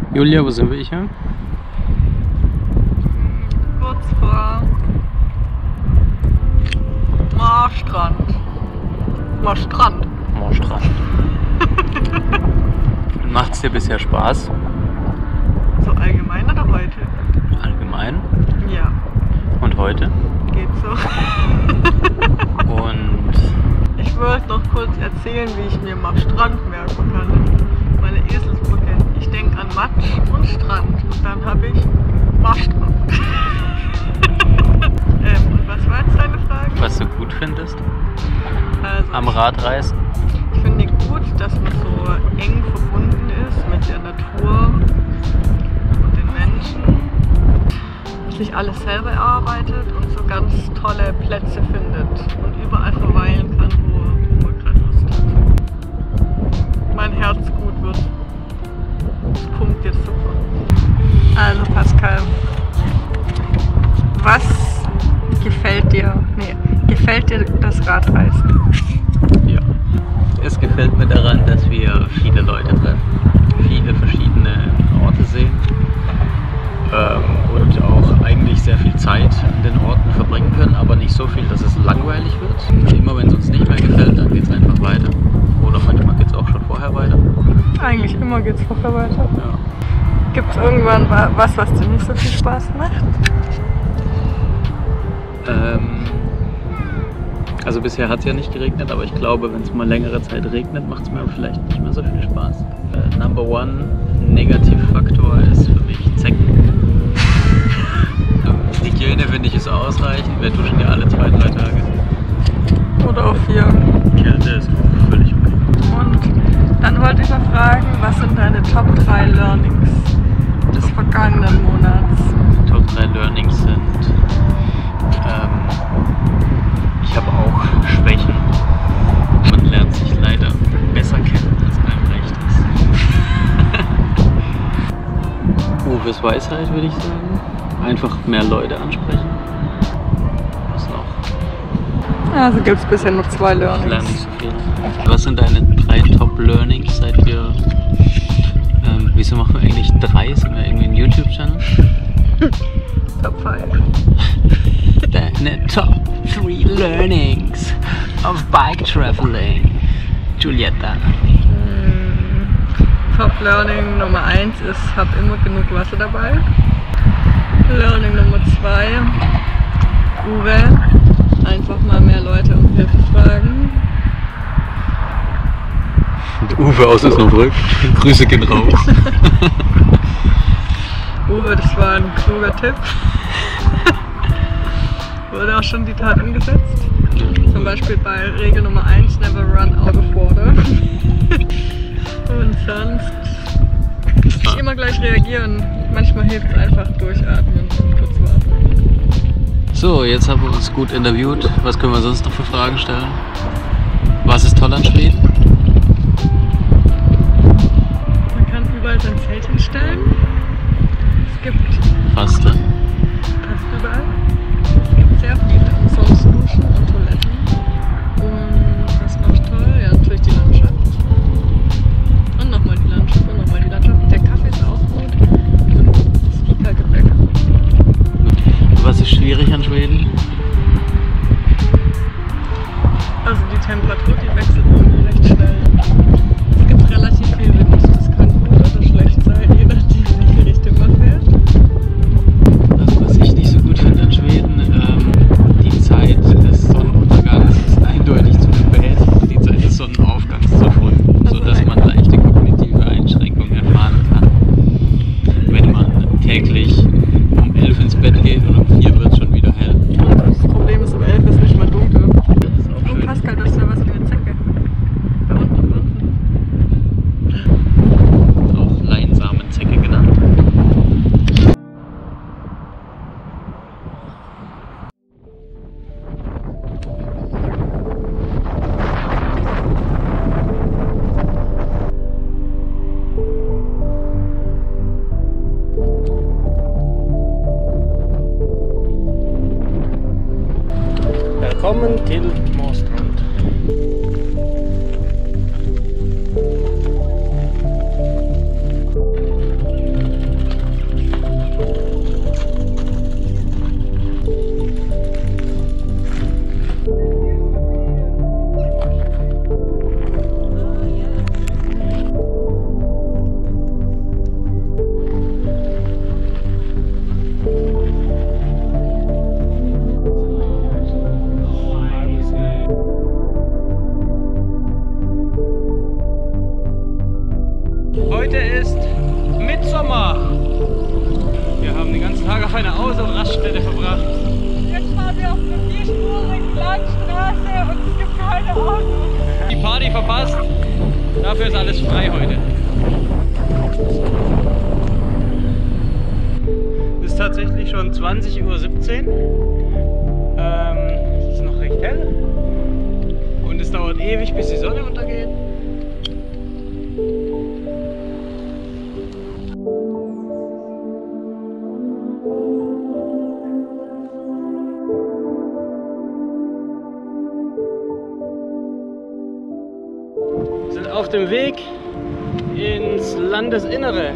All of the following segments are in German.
Julia, wo sind wir hier? Kurz vor Marstrand. Marstrand. Marstrand. Macht's dir bisher Spaß? So allgemein oder heute? Allgemein. Ja. Und heute? Geht so. Und Ich wollte noch kurz erzählen, wie ich mir Marstrand merken kann. Meine Eselsbrücke. Ich denke an Matsch und Strand. Und dann habe ich Marstrand. Und was war jetzt deine Frage? was du gut findest Also, am Radreisen? ich finde gut, dass man so eng verbunden ist mit der Natur und den Menschen, sich alles selber erarbeitet und so ganz tolle Plätze findet und überall verweilen kann, wo man gerade Lust hat. Mein Herz gut wird. Das pumpt jetzt super. Also Pascal, was gefällt dir? Gefällt dir das Radreisen? Ja. Es gefällt mir daran, dass wir viele Leute treffen, viele verschiedene Orte sehen und auch eigentlich sehr viel Zeit an den Orten verbringen können, aber nicht so viel, dass es langweilig wird. Immer wenn es uns nicht mehr gefällt, dann geht es einfach weiter. Oder manchmal geht es auch schon vorher weiter. Eigentlich immer geht's vorher weiter. Ja. Gibt es irgendwann was dir nicht so viel Spaß macht? Also bisher hat es ja nicht geregnet, aber ich glaube, wenn es mal längere Zeit regnet, macht es mir vielleicht nicht mehr so viel Spaß. Number one Negativfaktor ist für mich Zecken. Hygiene finde ich ist ausreichend. Wir duschen ja alle 2-3 Tage. Oder auch 4. Kälte ist auch völlig okay. Und dann wollte ich noch fragen, was sind deine Top 3 Learnings des vergangenen Monats? Top 3 Learnings sind, ich habe auch Schwächen. Man lernt sich leider besser kennen, als einem recht ist. Uwes Weisheit würde ich sagen. Einfach mehr Leute ansprechen. Was noch? Also gibt es bisher noch 2 Ich lerne Learnings. nicht so viel. Was sind deine 3 Top Learnings, seit wir, wieso machen wir eigentlich 3? Sind wir irgendwie ein YouTube-Channel? Top 5. Deine Top 3 Learnings of Bike Traveling. Giulietta. Top Learning Nummer 1 ist, hab immer genug Wasser dabei. Learning Nummer 2, Uwe, einfach mal mehr Leute um Hilfe fragen. Und Uwe aus Osnabrück. Grüße gehen raus. Uwe, das war ein kluger Tipp. Wurde auch schon die Tat umgesetzt. Zum Beispiel bei Regel Nummer 1, never run out of water. Und sonst nicht immer gleich reagieren. Manchmal hilft es einfach durchatmen und kurz warten. So, jetzt haben wir uns gut interviewt. Was können wir sonst noch für Fragen stellen? Was ist toll an Schweden? Man kann überall sein Zelt hinstellen. Es gibt Fast. fast überall. Es gibt sehr viele Umsonstduschen und Toiletten. Und was noch toll? Ja, natürlich die Landschaft. Und nochmal die Landschaft und nochmal die Landschaft. Der Kaffee ist auch gut. Und das Fika-Gebäck. Was ist schwierig an Schweden? Also die Temperatur, die wechselt irgendwie recht schnell. Es gibt relativ viel Wind. Das kann gut oder schlecht sein, je nachdem, in welche Richtung man fährt. Also was ich nicht so gut finde an Schweden, die Zeit des Sonnenuntergangs ist eindeutig zu spät und die Zeit des Sonnenaufgangs zu früh, sodass man leichte kognitive Einschränkungen erfahren kann. Wenn man täglich um 11 ins Bett geht und um 4 wird es schon wieder hell. Das Problem ist, um 11 ist nicht mehr dunkel. Das ist auch Oh schön. Pascal, du hast ja was wie eine Zecke. Da unten, Auch Leinsamenszecke genannt. Velkommen til Marstrand. eine Auto-Raststätte verbracht. Jetzt fahren wir auf einer vierspurigen Landstraße und es gibt keine Autos. Die Party verpasst, dafür ist alles frei heute. Es ist tatsächlich schon 20:17 Uhr. Es ist noch recht hell und es dauert ewig, bis die Sonne untergeht. Wir sind auf dem Weg ins Landesinnere.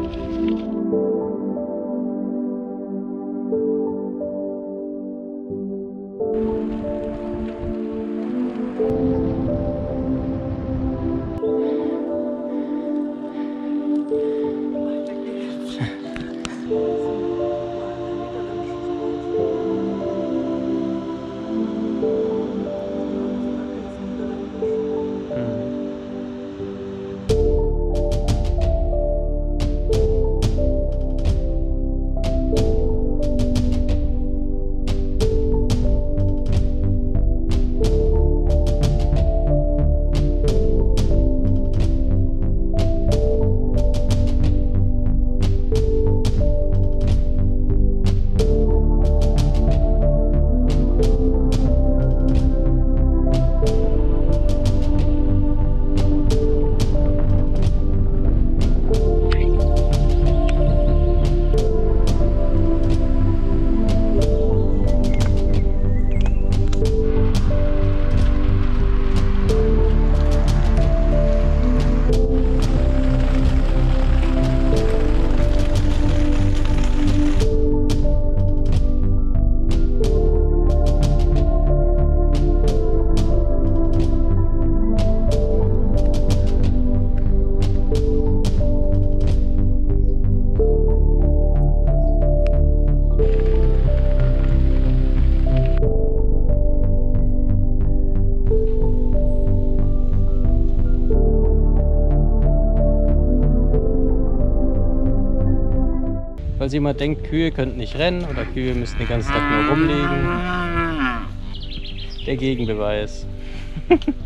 Falls jemand denkt, Kühe könnten nicht rennen oder Kühe müssten den ganzen Tag nur rumliegen. Der Gegenbeweis.